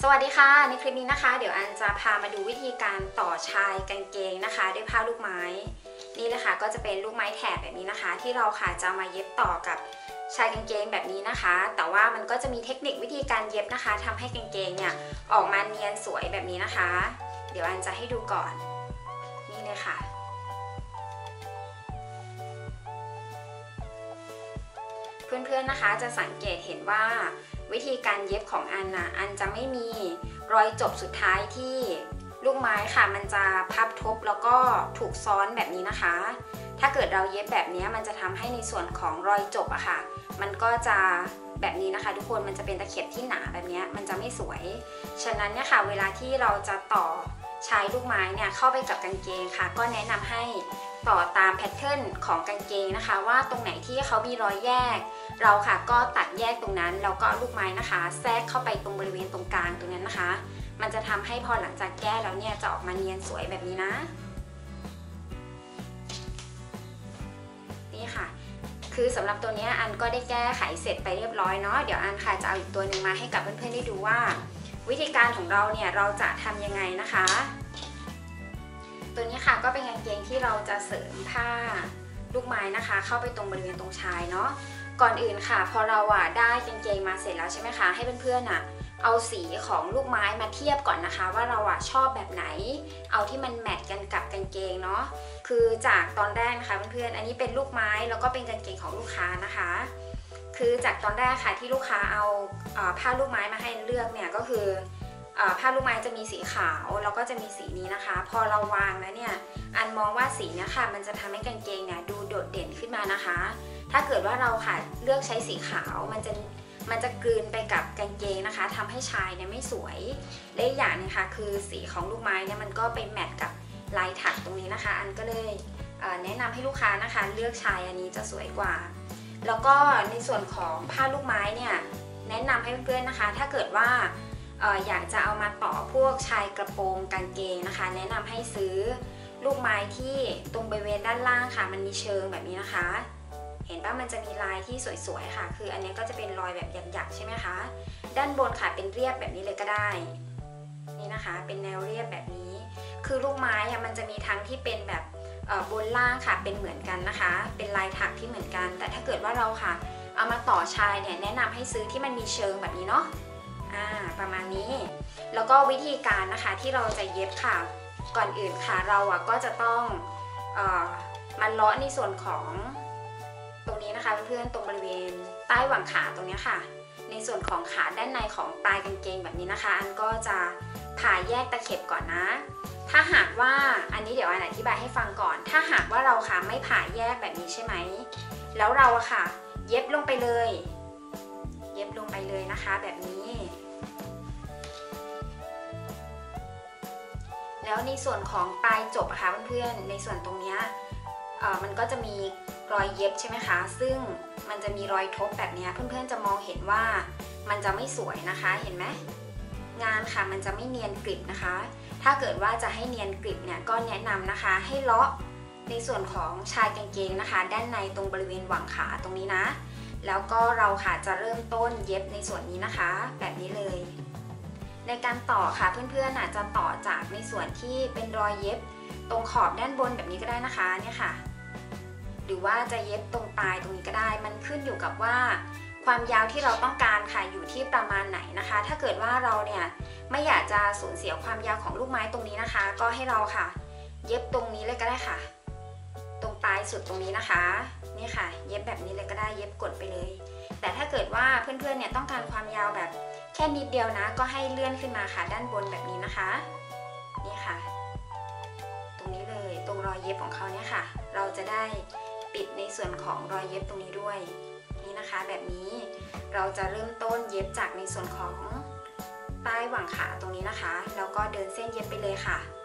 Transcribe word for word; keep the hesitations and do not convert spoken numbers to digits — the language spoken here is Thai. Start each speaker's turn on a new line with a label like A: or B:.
A: สวัสดีค่ะในคลิปนี้นะคะเดี๋ยวอันจะพามาดูวิธีการต่อชายกางเกงนะคะด้วยผ้าลูกไม้นี่เลยค่ะก็จะเป็นลูกไม้แถบแบบนี้นะคะที่เราค่ะจะมาเย็บต่อกับชายกางเกงแบบนี้นะคะแต่ว่ามันก็จะมีเทคนิควิธีการเย็บนะคะทำให้กางเกงเนี่ยออกมาเนียนสวยแบบนี้นะคะเดี๋ยวอันจะให้ดูก่อนนี่เลยค่ะเพื่อนๆนะคะจะสังเกตเห็นว่าวิธีการเย็บของอันนะอันจะไม่มีรอยจบสุดท้ายที่ลูกไม้ค่ะมันจะพับทบแล้วก็ถูกซ้อนแบบนี้นะคะถ้าเกิดเราเย็บแบบนี้มันจะทำให้ในส่วนของรอยจบอะค่ะมันก็จะแบบนี้นะคะทุกคนมันจะเป็นตะเข็บที่หนาแบบนี้มันจะไม่สวยฉะนั้นเนี่ยค่ะเวลาที่เราจะต่อชายลูกไม้เนี่ยเข้าไปกับกางเกงค่ะก็แนะนำให้ต่อตามแพทเทิร์นของกางเกงนะคะว่าตรงไหนที่เขามีรอยแยกเราค่ะก็ตัดแยกตรงนั้นแล้วก็ลูกไม้นะคะแทรกเข้าไปตรงบริเวณตรงกลางตรงนั้นนะคะมันจะทำให้พอหลังจากแก้แล้วเนี่ยจะออกมาเนียนสวยแบบนี้นะนี่ค่ะคือสำหรับตัวนี้อันก็ได้แก้ไขเสร็จไปเรียบร้อยเนาะเดี๋ยวอันค่ะจะเอาอีกตัวหนึ่งมาให้กับเพื่อนๆได้ดูว่าวิธีการของเราเนี่ยเราจะทำยังไงนะคะตัวนี้ค่ะก็เป็นกางเกงที่เราจะเสริมผ้าลูกไม้นะคะเข้าไปตรงบริเวณตรงชายเนาะก่อนอื่นค่ะพอเราอ่ะได้กางเกงมาเสร็จแล้วใช่ไหมคะให้เพื่อนๆอ่ะเอาสีของลูกไม้มาเทียบก่อนนะคะว่าเราอ่ะชอบแบบไหนเอาที่มันแมทกันกับกางเกงเนาะคือจากตอนแรกนะคะเพื่อนๆอันนี้เป็นลูกไม้แล้วก็เป็นกางเกงของลูกค้านะคะคือจากตอนแรกค่ะที่ลูกค้าเอาผ้าลูกไม้มาให้เลือกเนี่ยก็คือผ้าลูกไม้จะมีสีขาวแล้วก็จะมีสีนี้นะคะพอเราวางแล้วเนี่ยอันมองว่าสีนี้ค่ะมันจะทำให้กางเกงเนี่ยดูโดดเด่นขึ้นมานะคะถ้าเกิดว่าเราค่ะเลือกใช้สีขาวมันจะมันจะกลืนไปกับกางเกงนะคะทำให้ชายเนี่ยไม่สวยและอีกอย่างนึงค่ะคือสีของลูกไม้เนี่ยมันก็ไปแมทกับลายถักตรงนี้นะคะอันก็เลยแนะนำให้ลูกค้านะคะเลือกชายอันนี้จะสวยกว่าแล้วก็ในส่วนของผ้าลูกไม้เนี่ยแนะนำให้เพื่อนๆนะคะถ้าเกิดว่าอยากจะเอามาต่อพวกชายกระโปรงกางเกงนะคะแนะนำให้ซื้อลูกไม้ที่ตรงบริเวณด้านล่างค่ะมันมีเชิงแบบนี้นะคะเห็นว่ามันจะมีลายที่สวยๆค่ะคืออันนี้ก็จะเป็นรอยแบบหยักๆใช่ไหมคะด้านบนค่ะเป็นเรียบแบบนี้เลยก็ได้นี่นะคะเป็นแนวเรียบแบบนี้คือลูกไม้อะมันจะมีทั้งที่เป็นแบบบนล่างค่ะเป็นเหมือนกันนะคะเป็นลายถักที่เหมือนกันแต่ถ้าเกิดว่าเราค่ะเอามาต่อชายเนี่ยแนะนำให้ซื้อที่มันมีเชิงแบบนี้เนาะอ่าประมาณนี้แล้วก็วิธีการนะคะที่เราจะเย็บค่ะก่อนอื่นค่ะเราอ่ะก็จะต้องเอ่อมาเลาะในส่วนของตรงนี้นะคะเพื่อนๆตรงบริเวณใต้หว่างขาตรงนี้ค่ะในส่วนของขาด้านในของปลายกางเกงแบบนี้นะคะอันก็จะผ่าแยกตะเข็บก่อนนะถ้าหากว่าอันนี้เดี๋ยวอันอธิบายให้ฟังก่อนถ้าหากว่าเราค่ะไม่ผ่าแยกแบบนี้ใช่ไหมแล้วเราอะค่ะเย็บลงไปเลยเย็บลงไปเลยนะคะแบบนี้แล้วในส่วนของปลายจบอะค่ะเพื่อนๆในส่วนตรงนี้มันก็จะมีรอยเย็บใช่ไหมคะซึ่งมันจะมีรอยทบแบบนี้เพื่อนๆจะมองเห็นว่ามันจะไม่สวยนะคะเห็นไหมงานค่ะมันจะไม่เนียนกริบนะคะถ้าเกิดว่าจะให้เนียนกริบเนี่ยก็แนะนำนะคะให้เลาะในส่วนของชายกางเกงนะคะด้านในตรงบริเวณหว่างขาตรงนี้นะแล้วก็เราค่ะจะเริ่มต้นเย็บในส่วนนี้นะคะแบบนี้เลยในการต่อค่ะเพื่อนๆอาจจะต่อจากในส่วนที่เป็นรอยเย็บตรงขอบด้านบนแบบนี้ก็ได้นะคะเนี่ยค่ะหรือว่าจะเย็บตรงปลายตรงนี้ก็ได้มันขึ้นอยู่กับว่าความยาวที่เราต้องการค่ะอยู่ที่ประมาณไหนนะคะถ้าเกิดว่าเราเนี่ยไม่อยากจะสูญเสียความยาวของลูกไม้ตรงนี้นะคะก็ให้เราค่ะเย็บตรงนี้เลยก็ได้ค่ะตรงปลายสุดตรงนี้นะคะนี่ค่ะเย็บแบบนี้เลยก็ได้เย็บกดไปเลยแต่ถ้าเกิดว่าเพื่อนๆเนี่ยต้องการความยาวแบบแค่นิดเดียวนะก็ให้เลื่อนขึ้นมาค่ะด้านบนแบบนี้นะคะนี่ค่ะตรงนี้เลยตรงรอยเย็บของเขาเนี่ยค่ะเราจะได้ปิดในส่วนของรอยเย็บตรงนี้ด้วยนี่นะคะแบบนี้เราจะเริ่มต้นเย็บจากในส่วนของใต้หว่างขาตรงนี้นะคะแล้วก็เดินเส้นเย็บไปเลยค่ะ